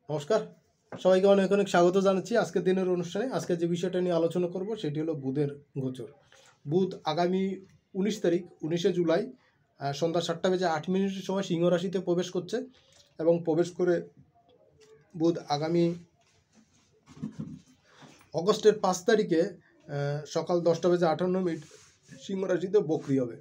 নমস্কার, সবাইকে অনেক অনেক স্বাগত জানাচ্ছি আজকের দিনের অনুষ্ঠানে। আজকে যে বিষয়টা নিয়ে আলোচনা করব সেটি হলো বুধের গোচর। বুধ আগামী 19 তারিখ 19শে জুলাই সন্ধ্যা 7:08 সময় সিংহ রাশিতে প্রবেশ করছে এবং প্রবেশ করে বুধ আগামী অগস্টের 5 তারিখে সকাল 10:58 সিংহ রাশিতে বক্রি হবে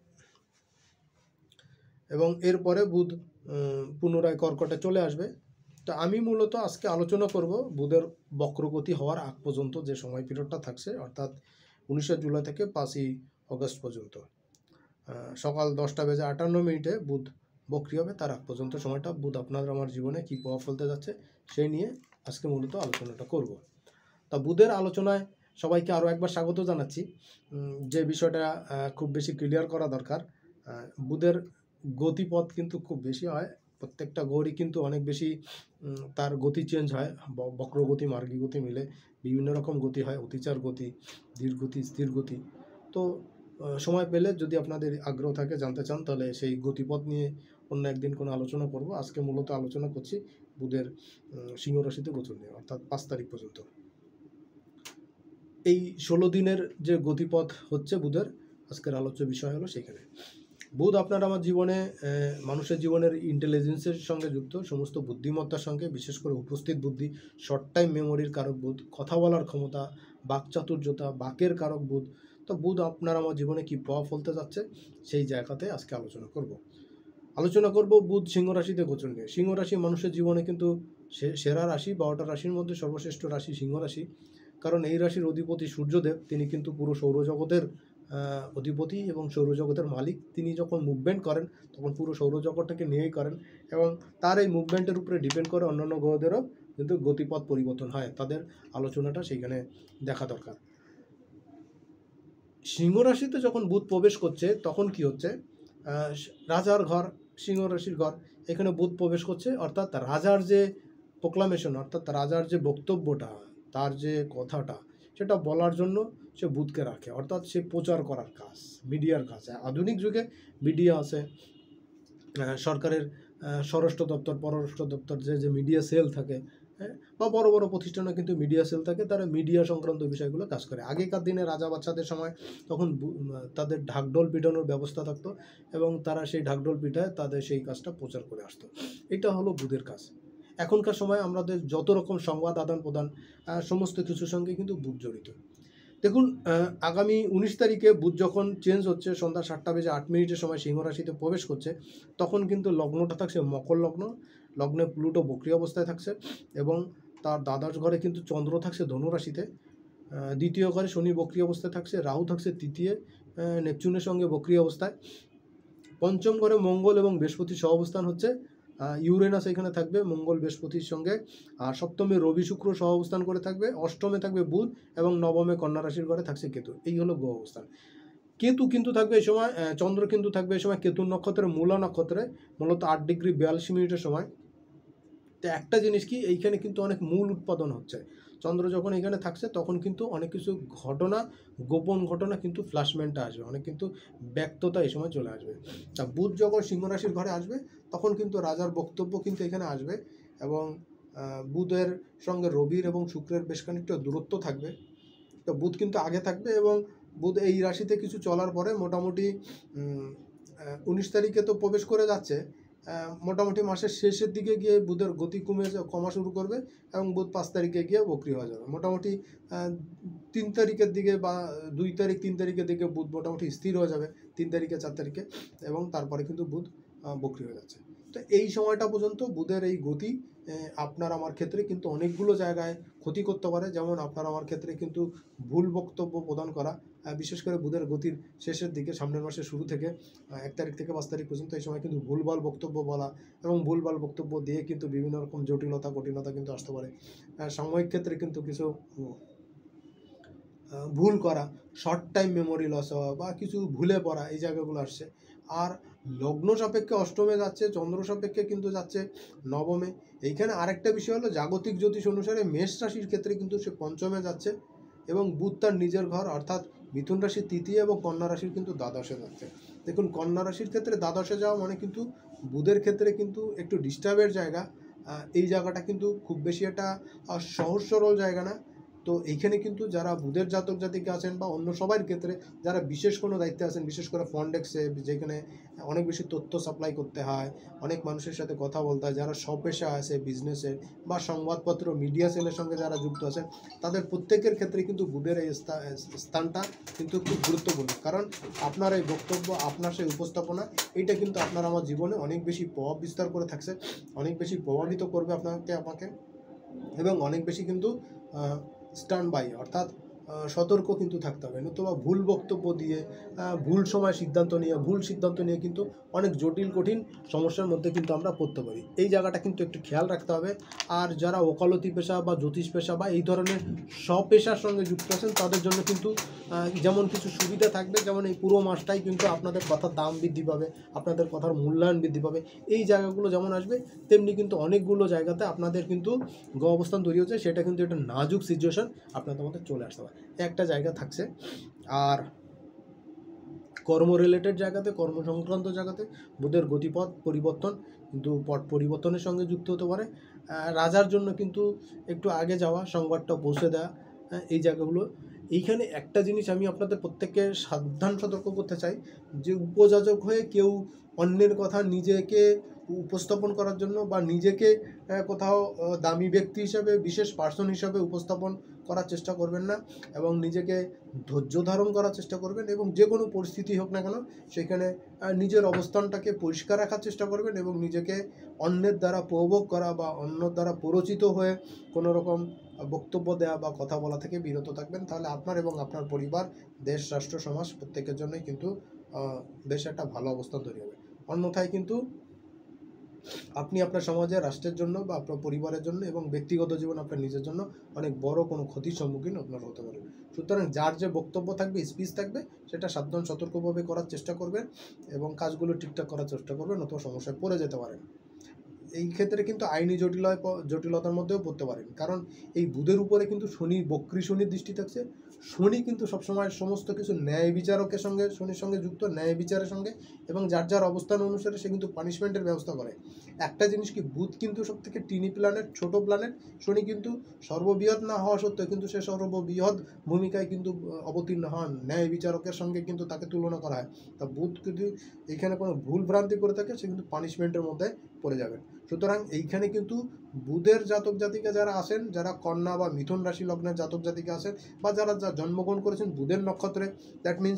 এবং এরপরে বুধ পুনরায় কর্কটে চলে আসবে। তো আমি মূলত আজকে আলোচনা করব বুধের বক্রগতি হওয়ার আগ পর্যন্ত যে সময় পিরিয়ডটা থাকছে, অর্থাৎ 19 জুলাই থেকে 5 আগস্ট পর্যন্ত সকাল 10:58 বুধ বক্রি হবে। তার আগ পর্যন্ত সময়টা বুধ আপনার আমার জীবনে কী প্রভাব ফেলতে যাচ্ছে সেই নিয়ে আজকে মূলত আলোচনাটা করব। তা বুধের আলোচনায় সবাইকে আরও একবার স্বাগত জানাচ্ছি। যে বিষয়টা খুব বেশি ক্লিয়ার করা দরকার, বুধের গতিপথ কিন্তু খুব বেশি হয়। প্রত্যেকটা গ্রহরই কিন্তু অনেক বেশি তার গতি চেঞ্জ হয়, বক্রগতি মার্গী গতি মিলে বিভিন্ন রকম গতি হয়, অতিচার গতি, ধীর গতি, স্থির গতি। তো সময় পেলে যদি আপনাদের আগ্রহ থাকে, জানতে চান, তাহলে সেই গতিপথ নিয়ে অন্য একদিন কোনো আলোচনা করব। আজকে মূলত আলোচনা করছি বুধের সিংহ রাশিতে গোচর নিয়ে, অর্থাৎ 5 তারিখ পর্যন্ত। এই 16 দিনের যে গতিপথ হচ্ছে বুধের, আজকের আলোচ্য বিষয় হলো সেখানে। বুধ আপনার আমার জীবনে মানুষের জীবনের ইন্টেলিজেন্সের সঙ্গে যুক্ত, সমস্ত বুদ্ধিমত্তার সঙ্গে, বিশেষ করে উপস্থিত বুদ্ধি, শর্ট টাইম মেমোরির কারক বুধ, কথা বলার ক্ষমতা, বাকচাতুর্যতা, বাকের কারক বুধ। তো বুধ আপনার আমার জীবনে কী প্রভাব ফেলতে যাচ্ছে সেই জায়গাতে আজকে আলোচনা করব বুধ সিংহ রাশিতে গোচর নিয়ে। সিংহ রাশি মানুষের জীবনে কিন্তু সেরা রাশি, 12টা রাশির মধ্যে সর্বশ্রেষ্ঠ রাশি সিংহ রাশি। কারণ এই রাশির অধিপতি সূর্যদেব, তিনি কিন্তু পুরো সৌরজগতের অধিপতি এবং সৌরজগতের মালিক। তিনি যখন মুভমেন্ট করেন তখন পুরো সৌরজগৎটাকে নিয়েই করেন এবং তার এই মুভমেন্টের উপরে ডিপেন্ড করে অন্যান্য গ্রহদেরও কিন্তু গতিপথ পরিবর্তন হয়। তাদের আলোচনাটা সেইখানে দেখা দরকার। সিংহ রাশিতে যখন বুধ প্রবেশ করছে তখন কি হচ্ছে, রাজার ঘর, সিংহ রাশির ঘর, এখানে বুধ প্রবেশ করছে, অর্থাৎ রাজার যে প্রোক্লামেশন, অর্থাৎ রাজার যে বক্তব্যটা, তার যে কথাটা, সেটা বলার জন্য সে বুধকে রাখে, অর্থাৎ সে প্রচার করার কাজ, মিডিয়ার কাজ। আধুনিক যুগে মিডিয়া আছে, সরকারের স্বরাষ্ট্র দপ্তর, পররাষ্ট্র দপ্তর, যে মিডিয়া সেল থাকে, হ্যাঁ, বা বড় বড় প্রতিষ্ঠানে কিন্তু মিডিয়া সেল থাকে, তারা মিডিয়া সংক্রান্ত বিষয়গুলো কাজ করে। আগেকার দিনে রাজা বাচ্চাদের সময় তখন তাদের ঢাকঢোল পিটানোর ব্যবস্থা থাকতো এবং তারা সেই ঢাকঢোল পিটায় তাদের সেই কাজটা প্রচার করে আসতো। এটা হলো বুধের কাজ। এখনকার সময় আমাদের যত রকম সংবাদ আদান প্রদান, সমস্ত কিছুর সঙ্গে কিন্তু বুধ জড়িত। দেখুন, আগামী 19 তারিখে বুধ যখন চেঞ্জ হচ্ছে, সন্ধ্যা 7:08 সময় সিংহ রাশিতে প্রবেশ করছে, তখন কিন্তু লগ্নটা থাকছে মকর লগ্ন। লগ্নে প্লুটো বক্রি অবস্থায় থাকছে এবং তার দ্বাদশ ঘরে কিন্তু চন্দ্র থাকছে ধনু রাশিতে। দ্বিতীয় ঘরে শনি বক্রি অবস্থায় থাকছে, রাহু থাকছে তৃতীয় নেপচুনের সঙ্গে বক্রি অবস্থায়। পঞ্চম ঘরে মঙ্গল এবং বৃহস্পতি সহ অবস্থান হচ্ছে, ইউরেনাস এখানে থাকবে মঙ্গল বৃহস্পতির সঙ্গে। আর সপ্তমে রবি শুক্র সহ অবস্থান করে থাকবে, অষ্টমে থাকবে বুধ এবং নবমে কন্যা রাশির ঘরে থাকছে কেতু। এই হলো গ্রহ অবস্থান। কেতু কিন্তু থাকবে এই সময়, চন্দ্র কিন্তু থাকবে এই সময় কেতুর নক্ষত্রে, মূলা নক্ষত্রে, মূলত 8°42' সময়। তো একটা জিনিস কি, এইখানে কিন্তু অনেক মূল উৎপাদন হচ্ছে। চন্দ্র যখন এখানে থাকছে তখন কিন্তু অনেক কিছু ঘটনা, গোপন ঘটনা কিন্তু ফ্ল্যাশমেন্টে আসবে, অনেক কিন্তু ব্যক্ততা এই সময় চলে আসবে। তা বুধ যখন সিংহ রাশির ঘরে আসবে তখন কিন্তু রাজার বক্তব্য কিন্তু এখানে আসবে এবং বুধের সঙ্গে রবির এবং শুক্রের বেশ খানিকটা দূরত্ব থাকবে। তো বুধ কিন্তু আগে থাকবে এবং বুধ এই রাশিতে কিছু চলার পরে মোটামুটি 19 তারিখে তো প্রবেশ করে যাচ্ছে, মোটামুটি মাসের শেষের দিকে গিয়ে বুধের গতি কমা শুরু করবে এবং বুধ 5 তারিখে গিয়ে বক্রি হয়ে যাবে। মোটামুটি 3 তারিখের দিকে বা 2 তারিখ 3 তারিখের দিকে বুধ মোটামুটি স্থির হয়ে যাবে, 3 তারিখে 4 তারিখে, এবং তারপরে কিন্তু বুধ বক্রি হয়ে যাচ্ছে। তো এই সময়টা পর্যন্ত বুধের এই গতি আপনার আমার ক্ষেত্রে কিন্তু অনেকগুলো জায়গায় ক্ষতি করতে পারে। যেমন আপনার আমার ক্ষেত্রে কিন্তু ভুল বক্তব্য প্রদান করা, বিশেষ করে বুধের গতির শেষের দিকে, সামনের মাসের শুরু থেকে 1 তারিখ থেকে 5 তারিখ পর্যন্ত এই সময় কিন্তু ভুলভাল বক্তব্য বলা এবং ভুলভাল বক্তব্য দিয়ে কিন্তু বিভিন্ন রকম জটিলতা কঠিনতা কিন্তু আসতে পারে। সাময়িক ক্ষেত্রে কিন্তু কিছু ভুল করা, শর্ট টাইম মেমোরি লস হওয়া বা কিছু ভুলে পড়া, এই জায়গাগুলো আসছে। আর লগ্ন সাপেক্ষে অষ্টমে যাচ্ছে, চন্দ্র সাপেক্ষে কিন্তু যাচ্ছে নবমে। এইখানে আরেকটা বিষয় হলো, জাগতিক জ্যোতিষ অনুসারে মেষ রাশির ক্ষেত্রে কিন্তু সে পঞ্চমে যাচ্ছে এবং বুধ তার নিজের ঘর অর্থাৎ মিথুন রাশির তৃতীয় এবং কন্যা রাশির কিন্তু দ্বাদশে যাচ্ছে। দেখুন, কন্যা রাশির ক্ষেত্রে দ্বাদশে যাওয়া মানে কিন্তু বুধের ক্ষেত্রে কিন্তু একটু ডিস্টার্বের জায়গা, এই জায়গাটা কিন্তু খুব বেশি একটা সহজ সরল জায়গা না। তো এইখানে কিন্তু যারা বুধের জাতক জাতিকা আছেন বা অন্য সবার ক্ষেত্রে যারা বিশেষ কোনো দায়িত্বে আছেন, বিশেষ করে ফন্ডেক্সে যেখানে অনেক বেশি তথ্য সাপ্লাই করতে হয়, অনেক মানুষের সাথে কথা বলতে হয়, যারা স্বপেশা আছে বিজনেসের বা সংবাদপত্র মিডিয়া সেলের সঙ্গে যারা যুক্ত আছেন, তাদের প্রত্যেকের ক্ষেত্রে কিন্তু বুধের এই স্থানটা কিন্তু খুব গুরুত্বপূর্ণ। কারণ আপনার এই বক্তব্য, আপনার সেই উপস্থাপনা, এইটা কিন্তু আপনার আমার জীবনে অনেক বেশি প্রভাব বিস্তার করে থাকছে, অনেক বেশি প্রভাবিত করবে আমাকে, এবং অনেক বেশি কিন্তু স্ট্যান্ড বাই অর্থাৎ সতর্ক কিন্তু থাকতে হবে। নতুবা ভুল বক্তব্য দিয়ে ভুল সিদ্ধান্ত নিয়ে কিন্তু অনেক জটিল কঠিন সমস্যার মধ্যে কিন্তু আমরা পড়তে পারি। এই জায়গাটা কিন্তু একটু খেয়াল রাখতে হবে। আর যারা ওকালতি পেশা বা জ্যোতিষ পেশা বা এই ধরনের স্বপেশার সঙ্গে যুক্ত আছেন, তাদের জন্য কিন্তু যেমন কিছু সুবিধা থাকবে, যেমন এই পুরো মাসটাই কিন্তু আপনাদের কথার দাম বৃদ্ধি পাবে, আপনাদের কথার মূল্যায়ন বৃদ্ধি পাবে। এই জায়গাগুলো যেমন আসবে, তেমনি কিন্তু অনেকগুলো জায়গাতে আপনাদের কিন্তু অবস্থান তৈরি হচ্ছে, সেটা কিন্তু একটা নাজুক সিচুয়েশন আপনাদের মধ্যে চলে আসতে পারে। একটা জায়গা থাকছে। আর কর্ম রিলেটেড জায়গাতে, কর্ম সংক্রান্ত জায়গাতে বুধের গতিপথ পরিবর্তন কিন্তু পট পরিবর্তনের সঙ্গে যুক্ত হতে পারে। রাজার জন্য কিন্তু একটু আগে যাওয়া, সংবাদটা পৌঁছে দেওয়া, এই জায়গাগুলো। এইখানে একটা জিনিস আমি আপনাদের প্রত্যেককে সাবধান সতর্ক করতে চাই, যে উপযাজক হয়ে কেউ অন্যের কথা নিজেকে উপস্থাপন করার জন্য বা নিজেকে কোথাও দামি ব্যক্তি হিসাবে, বিশেষ পার্সন হিসাবে উপস্থাপন করার চেষ্টা করবেন না, এবং নিজেকে ধৈর্য ধারণ করার চেষ্টা করবেন, এবং যে কোনো পরিস্থিতি হোক না কেন সেখানে নিজের অবস্থানটাকে পরিষ্কার রাখার চেষ্টা করবেন, এবং নিজেকে অন্যের দ্বারা প্রভোগ করা বা অন্যের দ্বারা প্ররোচিত হয়ে কোনো রকম বক্তব্য দেওয়া বা কথা বলা থেকে বিরত থাকবেন। তাহলে আপনার এবং আপনার পরিবার, দেশ, রাষ্ট্র, সমাজ প্রত্যেকের জন্যই কিন্তু বেশ একটা ভালো অবস্থান তৈরি হবে। অন্যথায় কিন্তু আপনি আপনার সমাজে, রাষ্ট্রের জন্য বা আপনার পরিবারের জন্য এবং ব্যক্তিগত জীবন আপনার নিজের জন্য অনেক বড় কোনো ক্ষতির সম্মুখীন আপনার হতে পারেন। সুতরাং যার যে বক্তব্য থাকবে, স্পিচ থাকবে, সেটা সাবধান সতর্কভাবে করার চেষ্টা করবেন এবং কাজগুলো ঠিকঠাক করার চেষ্টা করবেন, অথবা সমস্যায় পড়ে যেতে পারেন। এই ক্ষেত্রে কিন্তু আইনি জটিলতার মধ্যেও পড়তে পারেন। কারণ এই বুধের উপরে কিন্তু বক্রী শনির দৃষ্টি থাকছে। শনি কিন্তু সবসময় সমস্ত কিছু ন্যায় বিচারকের সঙ্গে, শনির সঙ্গে যুক্ত, ন্যায় বিচারের সঙ্গে, এবং যার যার অবস্থান অনুসারে সে কিন্তু পানিশমেন্টের ব্যবস্থা করে। একটা জিনিস কি, বুধ কিন্তু সব থেকে টিনি প্ল্যানেট, ছোট প্ল্যানেট। শনি কিন্তু সর্ববৃহৎ না হওয়া সত্ত্বেও কিন্তু সে সর্ববৃহৎ ভূমিকায় কিন্তু অবতীর্ণ হন। ন্যায় বিচারকের সঙ্গে কিন্তু তাকে তুলনা করা হয়। তা বুধ যদি এখানে কোনো ভুল ভ্রান্তি করে থাকে, সে কিন্তু পানিশমেন্টের মধ্যে পড়ে যাবে। সুতরাং এইখানে কিন্তু বুধের জাতক জাতিকা যারা আছেন, যারা কন্যা বা মিথুন রাশি লগ্নের জাতক জাতিকা আছেন, বা যারা জন্মগ্রহণ করেছেন বুধের নক্ষত্রে, দ্যাট মিন্স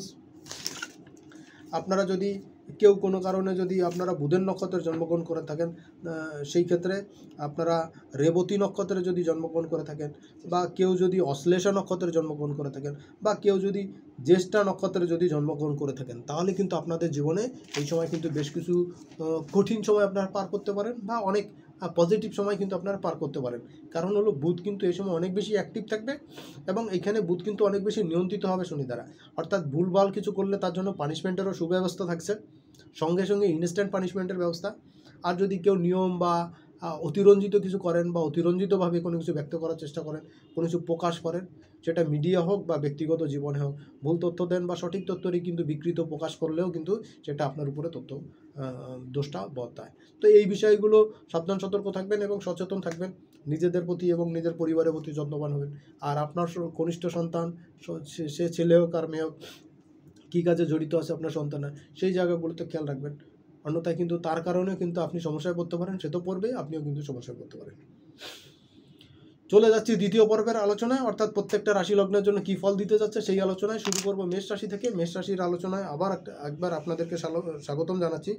আপনারা যদি কেউ কোনো কারণে যদি আপনারা বুধের নক্ষত্রে জন্মগ্রহণ করে থাকেন, সেই ক্ষেত্রে আপনারা রেবতী নক্ষত্রে যদি জন্মগ্রহণ করে থাকেন, বা কেউ যদি অশ্লেষা নক্ষত্রে জন্মগ্রহণ করে থাকেন, বা কেউ যদি জ্যেষ্ঠা নক্ষত্রে যদি জন্মগ্রহণ করে থাকেন, তাহলে কিন্তু আপনাদের জীবনে এই সময় কিন্তু বেশ কিছু কঠিন সময় আপনারা পার করতে পারেন, বা অনেক পজিটিভ সময় কিন্তু আপনারা পার করতে পারেন। কারণ হলো বুধ কিন্তু এই সময় অনেক বেশি অ্যাক্টিভ থাকবে, এবং এখানে বুধ কিন্তু অনেক বেশি নিয়ন্ত্রিত হবে শনি দ্বারা। অর্থাৎ ভুলভাল কিছু করলে তার জন্য পানিশমেন্টেরও সুব্যবস্থা থাকছে, সঙ্গে সঙ্গে ইনস্ট্যান্ট পানিশমেন্টের ব্যবস্থা। আর যদি কেউ নিয়ম বা অতিরঞ্জিত কিছু করেন, বা অতিরঞ্জিতভাবে কোনো কিছু ব্যক্ত করার চেষ্টা করেন, কোনো কিছু প্রকাশ করেন, সেটা মিডিয়া হোক বা ব্যক্তিগত জীবনে হোক, ভুল তথ্য দেন বা সঠিক তথ্যরই কিন্তু বিকৃত প্রকাশ করলেও কিন্তু সেটা আপনার উপরে দোষটা বর্তায়। তো এই বিষয়গুলো সাবধান সতর্ক থাকবেন এবং সচেতন থাকবেন, নিজেদের প্রতি এবং নিজের পরিবারের প্রতি যত্নবান হবেন। আর আপনার কনিষ্ঠ সন্তান, সে ছেলে হোক আর মেয়ে হোক, কী কাজে জড়িত আছে আপনার সন্তানরা, সেই জায়গাগুলোতে খেয়াল রাখবেন। অন্যথায় কিন্তু তার কারণে কিন্তু আপনি সমস্যায় পড়তে পারেন, সে তো পড়বেই, আপনিও কিন্তু সমস্যায় পড়তে পারেন। চলে যাচ্ছি দ্বিতীয় পর্বের আলোচনায়, অর্থাৎ প্রত্যেকটা রাশি লগ্নের জন্য কী ফল দিতে যাচ্ছে সেই আলোচনায়। শুরু করব মেষ রাশি থেকে। মেষ রাশির আলোচনায় আবার একবার আপনাদেরকে স্বাগতম জানাচ্ছি।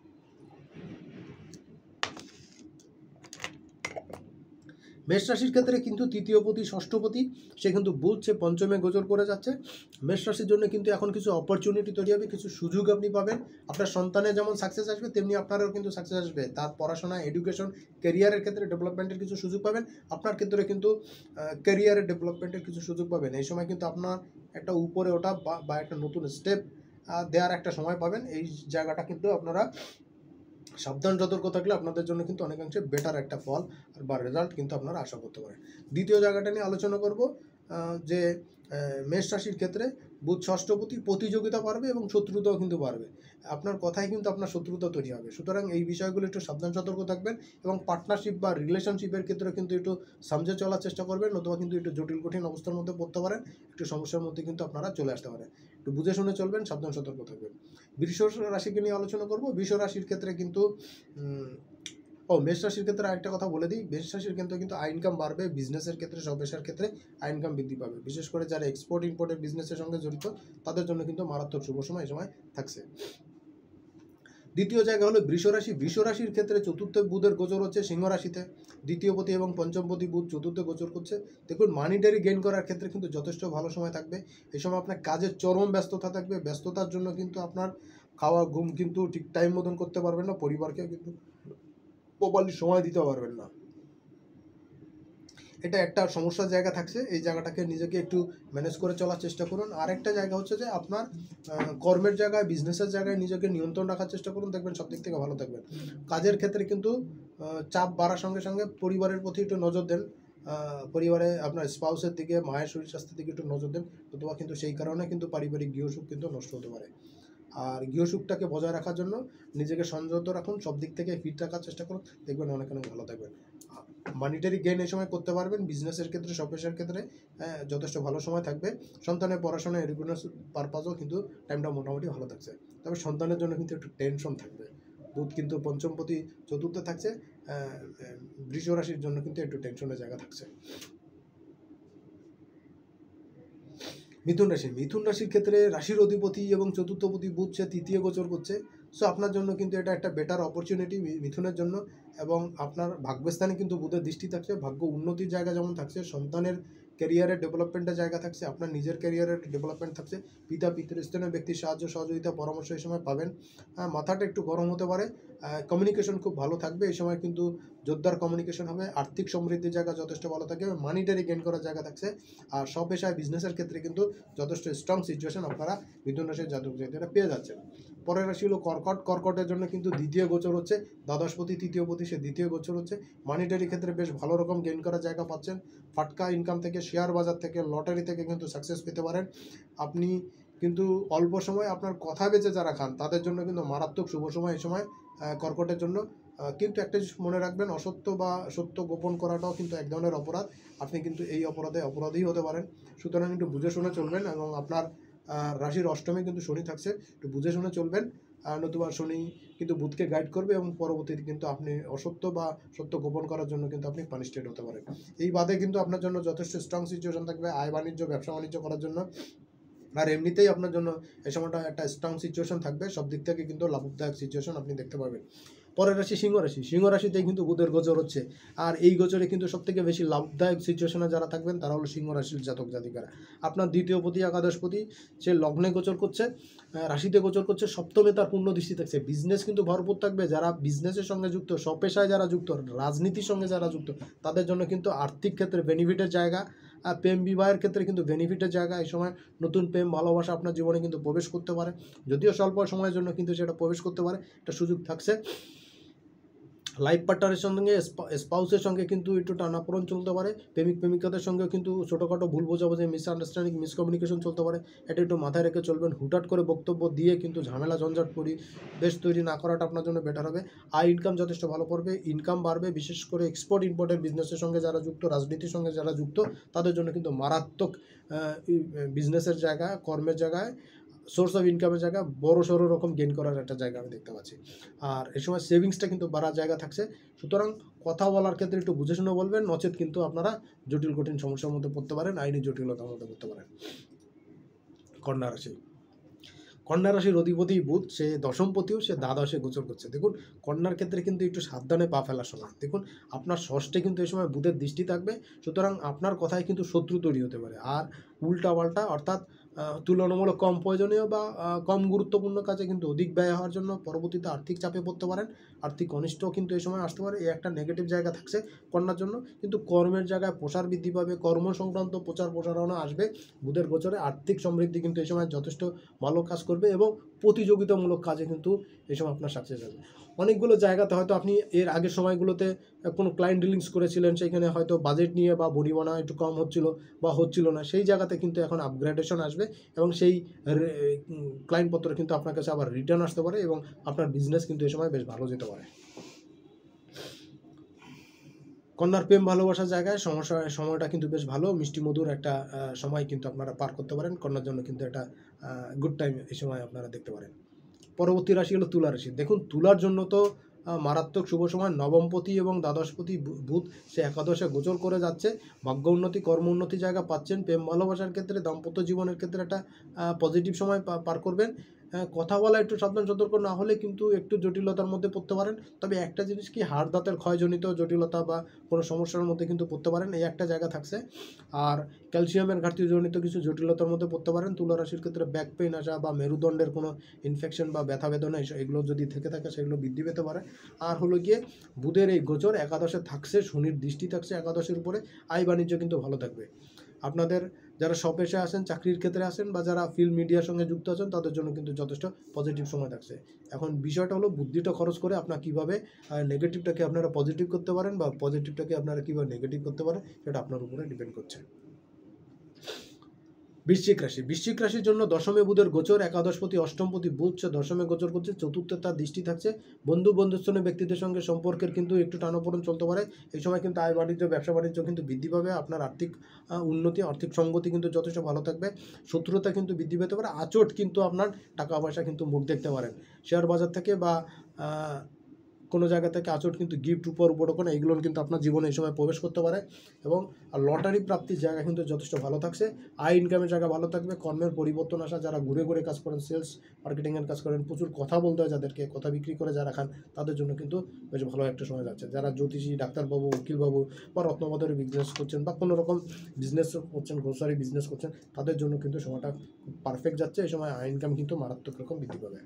মেষ রাশির ক্ষেত্রে কিন্তু তৃতীয়পতি, ষষ্ঠপতি, সে কিন্তু বুধ, সে পঞ্চমে গোচর করে যাচ্ছে। মেষ রাশির জন্য কিন্তু এখন কিছু অপরচুনিটি তৈরি হবে, কিছু সুযোগ আপনি পাবেন। আপনার সন্তানের যেমন সাকসেস আসবে, তেমনি আপনারও কিন্তু সাকসেস আসবে। তার পড়াশোনা, এডুকেশন, ক্যারিয়ারের ক্ষেত্রে ডেভেলপমেন্টের কিছু সুযোগ পাবেন। আপনার ক্ষেত্রে কিন্তু ক্যারিয়ারের ডেভেলপমেন্টের কিছু সুযোগ পাবেন। এই সময় কিন্তু আপনার একটা উপরে ওঠা বা একটা নতুন স্টেপ দেওয়ার একটা সময় পাবেন। এই জায়গাটা কিন্তু আপনারা সাবধান সতর্ক থাকলে আপনাদের জন্য কিন্তু অনেকাংশে বেটার একটা ফল বা রেজাল্ট কিন্তু আপনারা আশা করতে পারেন। দ্বিতীয় জায়গাটা নিয়ে আলোচনা করব, যে মেষ রাশির ক্ষেত্রে বুধ ষষ্ঠপতি, প্রতিযোগিতা বাড়বে এবং শত্রুতাও কিন্তু বাড়বে। আপনার কথায় কিন্তু আপনার শত্রুতা তৈরি হবে। সুতরাং এই বিষয়গুলো একটু সাবধান সতর্ক থাকবেন এবং পার্টনারশিপ বা রিলেশনশিপের ক্ষেত্রে কিন্তু একটু সামঝে চলার চেষ্টা করবেন, নতুবা কিন্তু একটু জটিল কঠিন অবস্থার মধ্যে পড়তে পারেন, একটু সমস্যার মধ্যে কিন্তু আপনারা চলে আসতে পারেন। একটু বুঝে শুনে চলবেন, সাবধান সতর্ক থাকবেন। বৃষ রাশিকে নিয়ে আলোচনা করব। বৃষ রাশির ক্ষেত্রে কিন্তু মেষ রাশির ক্ষেত্রে আরেকটা কথা বলে দিই, মেষ রাশির ক্ষেত্রে কিন্তু আয় ইনকাম বাড়বে, বিজনেসের ক্ষেত্রে পেশার ক্ষেত্রে আয় ইনকাম বৃদ্ধি পাবে। বিশেষ করে যারা এক্সপোর্ট ইম্পোর্টের বিজনেসের সঙ্গে জড়িত তাদের জন্য কিন্তু মারাত্মক শুভ সময় এই সময় থাকছে। দ্বিতীয় জায়গা হলো বৃষ রাশি। বৃষ রাশির ক্ষেত্রে চতুর্থ বুধের গোচর হচ্ছে সিংহ রাশিতে, দ্বিতীয়পতি এবং পঞ্চমপতি বুধ চতুর্থে গোচর করছে। দেখুন, মানিটারি গেইন করার ক্ষেত্রে কিন্তু যথেষ্ট ভালো সময় থাকবে। এই সময় আপনার কাজের চরম ব্যস্ততা থাকবে, ব্যস্ততার জন্য কিন্তু আপনার খাওয়া ঘুম কিন্তু ঠিক টাইম মতন করতে পারবেন না, পরিবারকে কিন্তু প্রপারলি সময় দিতে পারবেন না। এটা একটা সমস্যার জায়গা থাকছে, এই জায়গাটাকে নিজেকে একটু ম্যানেজ করে চলার চেষ্টা করুন। আরেকটা জায়গা হচ্ছে যে আপনার কর্মের জায়গায়, বিজনেসের জায়গায় নিজেকে নিয়ন্ত্রণ রাখার চেষ্টা করুন, দেখবেন সব দিক থেকে ভালো থাকবেন। কাজের ক্ষেত্রে কিন্তু চাপ বাড়ার সঙ্গে সঙ্গে পরিবারের প্রতি একটু নজর দেন, পরিবারে আপনার স্পাউসের দিকে, মায়ের শরীর স্বাস্থ্যের দিকে একটু নজর দেন, অথবা কিন্তু সেই কারণে কিন্তু পারিবারিক গৃহসুখ কিন্তু নষ্ট হতে পারে। আর গৃহসুখটাকে বজায় রাখার জন্য নিজেকে সংযত রাখুন, সব দিক থেকে ফিট রাখার চেষ্টা করুন, দেখবেন অনেক ভালো থাকবেন। মানিটারি গেইন এই সময় করতে পারবেন, বিজনেসের ক্ষেত্রে, পেশার ক্ষেত্রে যথেষ্ট ভালো সময় থাকবে। সন্তানের পড়াশোনা, এডুকেশন পারপাসও কিন্তু টাইমটা মোটামুটি ভালো থাকছে। তবে সন্তানের জন্য কিন্তু একটু টেনশন থাকবে। বুধ কিন্তু পঞ্চমপতি চতুর্থে থাকছে, বৃষ রাশির জন্য কিন্তু একটু টেনশনের জায়গা থাকছে। মিথুন রাশি। মিথুন রাশির ক্ষেত্রে রাশির অধিপতি এবং চতুর্থপতি বুধ সে তৃতীয় গোচর করছে। সো আপনার জন্য কিন্তু এটা একটা বেটার অপরচুনিটি মিথুনের জন্য, এবং আপনার ভাগ্যস্থানে কিন্তু বুধের দৃষ্টি থাকছে। ভাগ্য উন্নতির জায়গা যেমন থাকছে, সন্তানের ক্যারিয়ারের ডেভেলপমেন্টের জায়গা থাকছে, আপনার নিজের ক্যারিয়ারের ডেভেলপমেন্ট থাকছে, পিতৃস্থানীয় ব্যক্তির সাহায্য সহযোগিতা পরামর্শ এই সময় পাবেন। মাথাটা একটু গরম হতে পারে, কমিউনিকেশন খুব ভালো থাকবে এই সময়, কিন্তু জোরদার কমিউনিকেশন হবে। আর্থিক সমৃদ্ধির জায়গা যথেষ্ট ভালো থাকবে, মানিটারি গেইন করার জায়গা থাকছে। আর পেশায় বিজনেসের ক্ষেত্রে কিন্তু যথেষ্ট স্ট্রং সিচুয়েশন আপনারা মিথুন রাশির জাতক জাতিকারা পেয়ে যাচ্ছেন। পরের রাশি হলো কর্কট। কর্কটের জন্য কিন্তু দ্বিতীয় গোচর হচ্ছে, দ্বাদশপতি তৃতীয়পতি সে দ্বিতীয় গোচর হচ্ছে। মানিটারি ক্ষেত্রে বেশ ভালো রকম গেইন করার জায়গা পাচ্ছেন। ফাটকা ইনকাম থেকে, শেয়ার বাজার থেকে, লটারি থেকে কিন্তু সাকসেস পেতে পারেন আপনি। কিন্তু অল্প সময় আপনার কথা বেঁচে যারা খান তাদের জন্য কিন্তু মারাত্মক শুভ সময় এই সময় কর্কটের জন্য। কিন্তু একটা জিনিস মনে রাখবেন, অসত্য বা সত্য গোপন করাটাও কিন্তু এক ধরনের অপরাধ, আপনি কিন্তু এই অপরাধী হতে পারেন। সুতরাং একটু বুঝে শুনে চলবেন, এবং আপনার রাশির অষ্টমে কিন্তু শনি থাকছে, একটু বুঝে শুনে চলবেন, নতুবা শনি কিন্তু বুধকে গাইড করবে, এবং পরবর্তীতে কিন্তু আপনি অসত্য বা সত্য গোপন করার জন্য কিন্তু আপনি পানিশড হতে পারেন। এই বাদে কিন্তু আপনার জন্য যথেষ্ট স্ট্রং সিচুয়েশন থাকবে আয় বাণিজ্য, ব্যবসা বাণিজ্য করার জন্য। আর এমনিতেই আপনার জন্য এই সময়টা একটা স্ট্রং সিচুয়েশন থাকবে, সব দিক থেকে কিন্তু লাভদায়ক সিচুয়েশন আপনি দেখতে পাবেন। পরের রাশি সিংহ রাশি। সিংহ রাশিতেই কিন্তু বুধের গোচর হচ্ছে, আর এই গোচরে কিন্তু সবথেকে বেশি লাভদায়ক সিচুয়েশনে যারা থাকবেন তারা হলো সিংহ রাশির জাতক জাতিকারা। আপনার দ্বিতীয়পতি একাদশপতি সে লগ্নে গোচর করছে, রাশিতে গোচর করছে, সপ্তমে তার পূর্ণ দৃষ্টি থাকছে। বিজনেস কিন্তু ভরপুর থাকবে, যারা বিজনেসের সঙ্গে যুক্ত, স্বপেশায় যারা যুক্ত, রাজনীতির সঙ্গে যারা যুক্ত, তাদের জন্য কিন্তু আর্থিক ক্ষেত্রে বেনিফিটের জায়গা, আর প্রেম বিবাহের ক্ষেত্রে কিন্তু বেনিফিটের জায়গা। এই সময় নতুন প্রেম ভালোবাসা আপনার জীবনে কিন্তু প্রবেশ করতে পারে, যদিও স্বল্প সময়ের জন্য কিন্তু সেটা প্রবেশ করতে পারে, একটা সুযোগ থাকছে। লাইফ পার্টনারের সঙ্গে, স্পাউসের সঙ্গে কিন্তু একটু টানাপোড়েন চলতে পারে, প্রেমিক প্রেমিকাদের সঙ্গেও কিন্তু ছোটোখাটো ভুল বোঝাবুঝি, মিসআন্ডারস্ট্যান্ডিং, মিসকমিউনিকেশন চলতে পারে। এটা একটু মাথায় রেখে চলবেন। হুটহাট করে বক্তব্য দিয়ে কিন্তু ঝামেলা ঝঞ্ঝাট বেশ তৈরি না করাটা আপনার জন্য বেটার হবে। আয় ইনকাম যথেষ্ট ভালো পড়বে, ইনকাম বাড়বে, বিশেষ করে এক্সপোর্ট ইম্পোর্টের বিজনেসের সঙ্গে যারা যুক্ত, রাজনীতির সঙ্গে যারা যুক্ত, তাদের জন্য কিন্তু মারাত্মক বিজনেসের জায়গা, কর্মের জায়গায়, সোর্স অফ ইনকামের জায়গা বড় সড়ো রকম গেইন করার একটা জায়গা আমি দেখতে পাচ্ছি। আর এই সময় সেভিংসটা কিন্তু বাড়ার জায়গা থাকছে। সুতরাং কথা বলার ক্ষেত্রে একটু বুঝে শুনে বলবেন, নচেত কিন্তু আপনারা জটিল কঠিন সমস্যার মধ্যে পড়তে পারেন, আইনি জটিলতার মধ্যে পড়তে পারেন। কন্যা রাশি। কন্যা রাশির অধিপতি বুধ সে দশমপতিও সে দ্বাদশে গোচর করছে। দেখুন, কন্যার ক্ষেত্রে কিন্তু একটু সাবধানে পা ফেলার সময়। দেখুন, আপনার ষষ্ঠে কিন্তু এই সময় বুধের দৃষ্টি থাকবে, সুতরাং আপনার কথায় কিন্তু শত্রু তৈরি হতে পারে। আর উল্টাপাল্টা অর্থাৎ তুলনামূলক কম প্রয়োজনীয় বা কম গুরুত্বপূর্ণ কাজে কিন্তু অধিক ব্যয় হওয়ার জন্য পরবর্তীতে আর্থিক চাপে পড়তে পারেন, আর্থিক অনিষ্টও কিন্তু এই সময় আসতে পারে। এই একটা নেগেটিভ জায়গা থাকছে কন্যার জন্য। কিন্তু কর্মের জায়গায় প্রসার বৃদ্ধি পাবে, কর্ম সংক্রান্ত প্রচার প্রসারণা আসবে বুধের গোচরে। আর্থিক সমৃদ্ধি কিন্তু এই সময় যথেষ্ট ভালো কাজ করবে, এবং প্রতিযোগিতামূলক কাজে কিন্তু এই সময় আপনার সাকসেস হবে। অনেকগুলো জায়গাতে হয়তো আপনি এর আগের সময়গুলোতে কোনো ক্লায়েন্ট ডিলিংস করেছিলেন, সেইখানে হয়তো বাজেট নিয়ে বা বড়িমানা একটু কম হচ্ছিল বা হচ্ছিল না, সেই জায়গাতে কিন্তু এখন আপগ্রেডেশন আসবে এবং সেই ক্লায়েন্টপত্র কিন্তু আপনার কাছে আবার রিটার্ন আসতে পারে এবং আপনার বিজনেস কিন্তু এই সময় বেশ ভালো যেতে পারে। কন্যার প্রেম ভালোবাসার জায়গায় সময়টা কিন্তু বেশ ভালো, মিষ্টি মধুর একটা সময় কিন্তু আপনারা পার করতে পারেন। কন্যার জন্য কিন্তু একটা গুড টাইম এই সময় আপনারা দেখতে পারেন। পরবর্তী রাশি হলো তুলা রাশি। দেখুন, তুলার জন্য তো মারাত্মক শুভ সময়। নবমপতি এবং দ্বাদশপতি বুধ সে একাদশে গোচর করে যাচ্ছে। ভাগ্য উন্নতি, কর্ম উন্নতি জায়গা পাচ্ছেন। প্রেম ভালোবাসার ক্ষেত্রে, দাম্পত্য জীবনের ক্ষেত্রে একটা পজিটিভ সময় পার করবেন। কথা বলা একটু সাবধান সতর্ক না হলে কিন্তু একটু জটিলতার মধ্যে পড়তে পারেন। তবে একটা জিনিস কি, হাড় দাঁতের ক্ষয়জনিত জটিলতা বা কোনো সমস্যার মধ্যে কিন্তু পড়তে পারেন, এই একটা জায়গা থাকছে। আর ক্যালসিয়ামের ঘাটতিজনিত কিছু জটিলতার মধ্যে পড়তে পারেন। তুলা রাশির ক্ষেত্রে ব্যাক পেইন আসা বা মেরুদণ্ডের কোনো ইনফেকশন বা ব্যথা বেদনা এগুলো যদি থেকে থাকে সেগুলো বৃদ্ধি পেতে পারে। আর হলো গিয়ে বুধের এই গোচর একাদশে থাকছে, শনির দৃষ্টি থাকছে একাদশের উপরে, আয় বাণিজ্য কিন্তু ভালো থাকবে। আপনাদের যারা স্বপেশে আছেন, চাকরির ক্ষেত্রে আছেন বা যারা ফিল্ম মিডিয়ার সঙ্গে যুক্ত আছেন, তাদের জন্য কিন্তু যথেষ্ট পজিটিভ সময় থাকছে। এখন বিষয়টা হলো বুদ্ধিটা খরচ করে আপনারা কীভাবে নেগেটিভটাকে আপনারা পজিটিভ করতে পারেন বা পজিটিভটাকে আপনারা কীভাবে নেগেটিভ করতে পারেন, সেটা আপনার উপরে ডিপেন্ড করছে। বৃশ্চিক রাশি। বৃশ্চিক রাশির জন্য দশমে বুধের গোচর, একাদশপতি অষ্টমপতি বুধ সে দশমে গোচর করছে, চতুর্থে তার দৃষ্টি থাকছে। বন্ধুস্থানীয় ব্যক্তিদের সঙ্গে সম্পর্কের কিন্তু একটু টানাপোড়েন চলতে পারে। এই সময় কিন্তু আয় বাণিজ্য, ব্যবসা বাণিজ্য কিন্তু বৃদ্ধি পাবে। আপনার আর্থিক উন্নতি, আর্থিক সঙ্গতি কিন্তু যথেষ্ট ভালো থাকবে। শত্রুতা কিন্তু বৃদ্ধি পেতে পারে। আচট কিন্তু আপনার টাকা পয়সা কিন্তু মুখ দেখতে পারেন শেয়ার বাজার থেকে বা কোনো জায়গা থেকে আচট কিন্তু গিফট উপঢৌকন এগুলো কিন্তু আপনার জীবনে এই সময় প্রবেশ করতে পারে। এবং লটারি প্রাপ্তির জায়গা কিন্তু যথেষ্ট ভালো থাকছে। আয় ইনকামের জায়গা ভালো থাকবে। কর্মের পরিবর্তন আসা, যারা ঘুরে ঘুরে কাজ করেন, সেলস মার্কেটিংয়ের কাজ করেন, প্রচুর কথা বলতে হয় যাদেরকে, কথা বিক্রি করে যারা খান, তাদের জন্য কিন্তু বেশ ভালো একটা সময় যাচ্ছে। যারা জ্যোতিষী, ডাক্তারবাবু, উকিলবাবু বা রত্নবাজারে বিজনেস করছেন বা কোনো রকম বিজনেস করছেন, গ্রোসারি বিজনেস করছেন, তাদের জন্য কিন্তু সময়টা পারফেক্ট যাচ্ছে। এই সময় আয় ইনকাম কিন্তু মারাত্মক রকম বৃদ্ধি পাবে।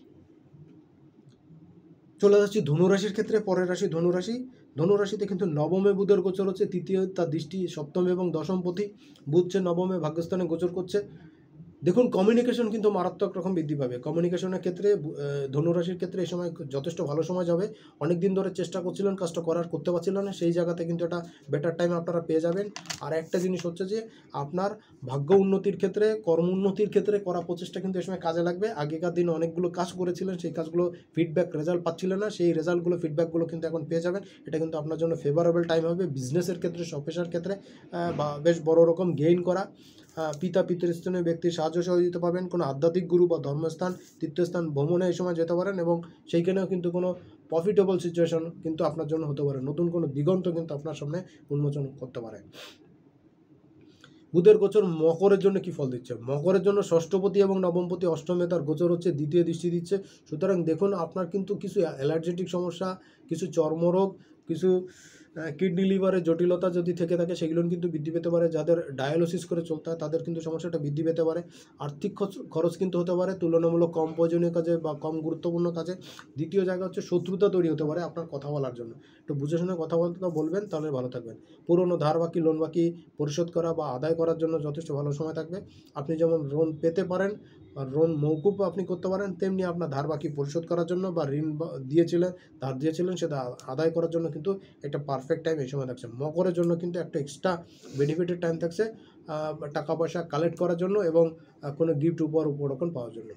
চলে যাচ্ছি ধনুরাশির ক্ষেত্রে। পরের রাশি ধনুরাশি। ধনুরাশিতে কিন্তু নবমে বুধের গোচর হচ্ছে, তৃতীয় তার দৃষ্টি সপ্তম এবং দশমপতি বুধ সে নবমে ভাগ্যস্থানে গোচর করছে। দেখুন, কমিউনিকেশন কিন্তু মারাত্মক রকম বৃদ্ধি পাবে। কমিউনিকেশনের ক্ষেত্রে ধনুরাশির ক্ষেত্রে এই সময় যথেষ্ট ভালো সময় যাবে। অনেক দিন ধরে চেষ্টা করছিলেন, কাজটা করতে পারছিলেন না, সেই জায়গাতে কিন্তু একটা বেটার টাইম আপনারা পেয়ে যাবেন। আর একটা জিনিস হচ্ছে যে আপনার ভাগ্য উন্নতির ক্ষেত্রে, কর্ম উন্নতির ক্ষেত্রে করা প্রচেষ্টা কিন্তু এই সময় কাজে লাগবে। আগেকার দিনে অনেকগুলো কাজ করেছিলেন, সেই কাজগুলো ফিডব্যাক রেজাল্ট পাচ্ছিলেন না, সেই রেজাল্টগুলো ফিডব্যাকগুলো কিন্তু এখন পেয়ে যাবেন। এটা কিন্তু আপনার জন্য ফেভারেবল টাইম হবে। বিজনেসের ক্ষেত্রে, স্বপেশার ক্ষেত্রে বা বেশ বড় রকম গেইন করা। পিতৃস্থানীয় ব্যক্তির সাহায্য সহযোগিতা পাবেন। কোনো আধ্যাত্মিক গুরু বা ধর্মস্থান, তীর্থস্থান ভ্রমণে এই সময় যেতে পারেন এবং সেইখানেও কিন্তু কোনো প্রফিটেবল সিচুয়েশন কিন্তু আপনার জন্য হতে পারে। নতুন কোনো দিগন্ত কিন্তু আপনার সামনে উন্মোচন করতে পারে। বুধের গোচর মকরের জন্য কি ফল দিচ্ছে? মকরের জন্য ষষ্ঠপতি এবং নবমপতি অষ্টমে তার গোচর হচ্ছে, দ্বিতীয় দৃষ্টি দিচ্ছে। সুতরাং দেখুন, আপনার কিন্তু কিছু অ্যালার্জেটিক সমস্যা, কিছু চর্মরোগ, কিছু কিডনি লিভারের জটিলতা যদি থেকে থাকে সেগুলো কিন্তু বৃদ্ধি পেতে পারে। যাদের ডায়ালিসিস করে চলতে হয় তাদের কিন্তু সমস্যাটা বৃদ্ধি পেতে পারে। আর্থিক খরচ কিন্তু হতে পারে তুলনামূলক কম প্রয়োজনীয় কাজে বা কম গুরুত্বপূর্ণ কাজে। দ্বিতীয় জায়গা হচ্ছে শত্রুতা তৈরি হতে পারে আপনার কথা বলার জন্য। একটু বুঝে শুনে কথা বলবেন, তাহলে ভালো থাকবেন। পুরনো ধার বাকি, লোন বাকি পরিশোধ করা বা আদায় করার জন্য যথেষ্ট ভালো সময় থাকবে। আপনি যেমন লোন পেতে পারেন আর লোন মৌকুব আপনি করতে পারেন, তেমনি আপনার ধার বাকি পরিশোধ করার জন্য বা ঋণ ধার দিয়েছিলেন সেটা আদায় করার জন্য কিন্তু একটা পারফেক্ট টাইম এই সময় থাকছে। মকরের জন্য কিন্তু একটা এক্সট্রা বেনিফিটেড টাইম থাকছে টাকা পয়সা কালেক্ট করার জন্য এবং কোনো গিফট উপহার পাওয়ার জন্য।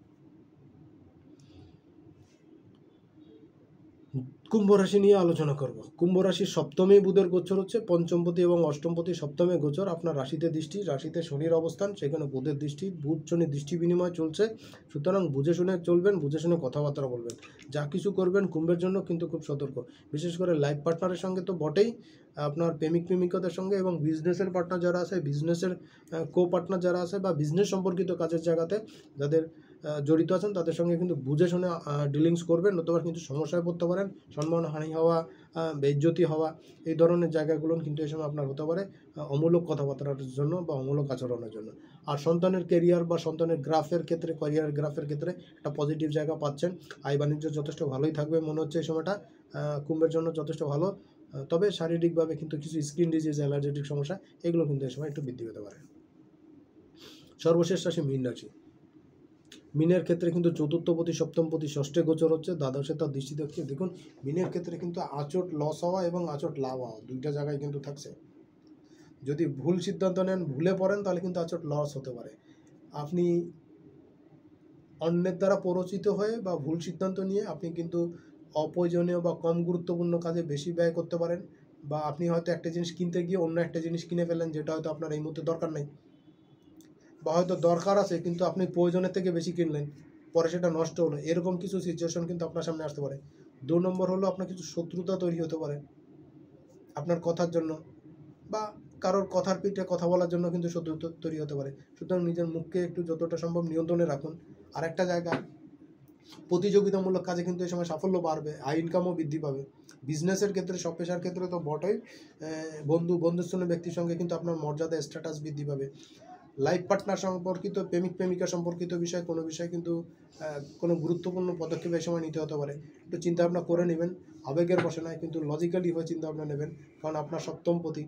কুম্ভ রাশি নিয়ে আলোচনা করব। কুম্ভ রাশির সপ্তমে বুধের গোচর হচ্ছে, পঞ্চমপতি এবং অষ্টমপতি সপ্তমে গোচর। আপনার রাশিতে দৃষ্টি, রাশিতে শনির অবস্থান, সেখানে বুধের দৃষ্টি, বুধ শনির দৃষ্টি বিনিময় চলছে। সুতরাং বুঝে শুনে চলবেন, বুঝে শুনে কথাবার্তা বলবেন। যা কিছু করবেন কুম্ভের জন্য কিন্তু খুব সতর্ক। বিশেষ করে লাইফ পার্টনারের সঙ্গে তো বটেই, আপনার প্রেমিকদের সঙ্গে এবং বিজনেসের পার্টনার যারা আছে, বিজনেসের কো পার্টনার যারা আছে বা বিজনেস সম্পর্কিত কাজের জায়গাতে যাদের জড়িত আছেন তাদের সঙ্গে কিন্তু বুঝে শুনে ডিলিংস করবেন, নতুবা কিন্তু সমস্যায় পড়তে পারেন। সম্মানহানি হওয়া, বেইজ্জতি হওয়া, এই ধরনের জায়গাগুলো কিন্তু এই সময় আপনার হতে পারে অমূলক কথাবার্তার জন্য বা অমূলক আচরণের জন্য। আর সন্তানের কেরিয়ার বা সন্তানের ক্যারিয়ার গ্রাফের ক্ষেত্রে একটা পজিটিভ জায়গা পাচ্ছেন। আয় বাণিজ্য যথেষ্ট ভালোই থাকবে মনে হচ্ছে এই সময়টা কুম্ভের জন্য যথেষ্ট ভালো। তবে শারীরিকভাবে কিন্তু কিছু স্কিন ডিজিজ, অ্যালার্জেটিক সমস্যা এগুলো কিন্তু এই সময় একটু বৃদ্ধি পেতে পারে। সর্বশেষ রাশি মীন রাশি। মিনের ক্ষেত্রে কিন্তু চতুর্থপতি সপ্তমপতি ষষ্ঠে গোচর হচ্ছে, দ্বাদশে তার দৃষ্টি থাকছে। দেখুন মিনের ক্ষেত্রে কিন্তু আচট লস হওয়া এবং আচট লাভ হওয়া দুইটা জায়গায় কিন্তু থাকছে। যদি ভুল সিদ্ধান্ত নেন, ভুলে পড়েন, তাহলে কিন্তু আচট লস হতে পারে। আপনি অন্যের দ্বারা প্ররোচিত হয়ে বা ভুল সিদ্ধান্ত নিয়ে আপনি কিন্তু অপ্রয়োজনীয় বা কম গুরুত্বপূর্ণ কাজে বেশি ব্যয় করতে পারেন, বা আপনি হয়তো একটা জিনিস কিনতে গিয়ে অন্য একটা জিনিস কিনে ফেলেন যেটা হয়তো আপনার এই মুহূর্তে দরকার নেই, বা হয়তো দরকার আছে কিন্তু আপনি প্রয়োজনের থেকে বেশি কিনলেন, পরে সেটা নষ্ট হলো। এরকম কিছু সিচুয়েশন কিন্তু আপনার সামনে আসতে পারে। 2 নম্বর হলো আপনার কিছু শত্রুতা তৈরি হতে পারে আপনার কথার জন্য, বা কারোর কথার পিঠে কথা বলার জন্য কিন্তু শত্রুতা তৈরি হতে পারে। সুতরাং নিজের মুখকে একটু যতটা সম্ভব নিয়ন্ত্রণে রাখুন। আর একটা জায়গা, প্রতিযোগিতামূলক কাজে কিন্তু এই সময় সাফল্য বাড়বে, আয় ইনকামও বৃদ্ধি পাবে। বিজনেসের ক্ষেত্রে, সব পেশার ক্ষেত্রে তো বটেই, বন্ধুস্থানীয় ব্যক্তির সঙ্গে কিন্তু আপনার মর্যাদা স্ট্যাটাস বৃদ্ধি পাবে। লাইফ পার্টনার সম্পর্কিত, প্রেমিক প্রেমিকা সম্পর্কিত কোনো বিষয় কিন্তু কোনো গুরুত্বপূর্ণ পদক্ষেপ এই সময় নিতে হতে পারে। একটু চিন্তাভাবনা করে নেবেন, আবেগের বশে নয়, কিন্তু লজিক্যালি হয়ে চিন্তাভাবনা নেবেন। কারণ আপনার সপ্তমপতি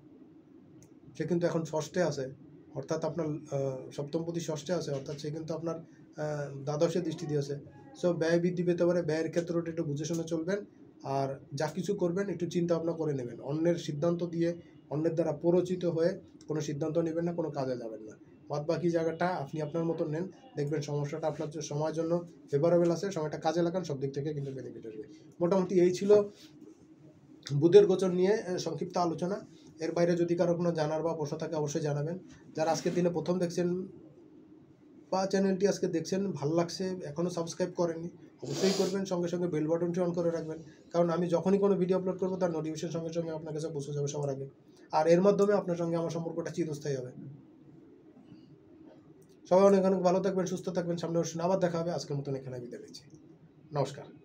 সে কিন্তু এখন ষষ্ঠে আছে, অর্থাৎ আপনার সপ্তমপতি ষষ্ঠে আছে, অর্থাৎ সে কিন্তু আপনার দ্বাদশে দৃষ্টি দিয়েছে। সো ব্যয় বৃদ্ধি পেতে পারে, ব্যয়ের ক্ষেত্রটা একটু বুঝে শুনে চলবেন। আর যা কিছু করবেন একটু চিন্তা ভাবনা করে নেবেন। অন্যের সিদ্ধান্ত দিয়ে, অন্যের দ্বারা প্ররোচিত হয়ে কোনো সিদ্ধান্ত নেবেন না, কোনো কাজে যাবেন না। বাদ বাকি জায়গাটা আপনি আপনার মতন নেন, দেখবেন সমস্যাটা আপনার সময়ের জন্য ফেভারেবল আছে, সময়টা কাজে লাগান, সব দিক থেকে কিন্তু বেনিফিট আসবে। মোটামুটি এই ছিল বুধের গোচর নিয়ে সংক্ষিপ্ত আলোচনা। এর বাইরে যদি কারো কোনো জানার বা প্রশ্ন থাকে অবশ্যই জানাবেন। যারা আজকের দিনে প্রথম দেখছেন বা চ্যানেলটি আজকে দেখছেন, ভালো লাগছে, এখনও সাবস্ক্রাইব করেননি, অবশ্যই করবেন। সঙ্গে সঙ্গে বেল বাটনটি অন করে রাখবেন, কারণ আমি যখনই কোনো ভিডিও আপলোড করবো তার নোটিফিকেশন সঙ্গে সঙ্গে আপনার কাছে পৌঁছে যাবে সবার আগে। আর এর মাধ্যমে আপনার সঙ্গে আমার সম্পর্কটা চিরস্থায়ী হবে। সবাই অনেক অনেক ভালো থাকবেন, সুস্থ থাকবেন। সামনে আবার দেখা হবে। আজকের মতন এখানে বিদায় নিচ্ছি। নমস্কার।